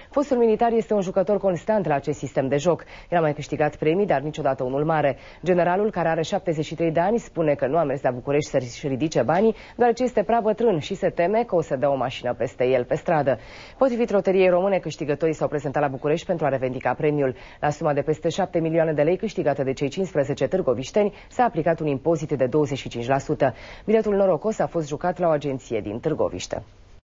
Fostul militar este un jucător constant la acest sistem de joc. El a mai câștigat premii, dar niciodată unul mare. Generalul, care are 73 de ani, spune că nu a mers la București să-și ridice banii, deoarece este prea bătrân și se teme că o să dea o mașină peste el pe stradă. Potrivit Loteriei Române, câștigătorii s-au prezentat la București pentru a revendica premiul. La suma de peste 7 milioane de lei câștigată de cei 15 târgovișteni s-a aplicat un impozit de 25%. Biletul norocos a fost jucat la o agenție din Târgoviște.